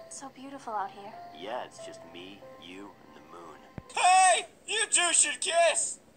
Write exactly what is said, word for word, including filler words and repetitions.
It's so beautiful out here. Yeah, it's just me, you, and the moon. Hey! You two should kiss!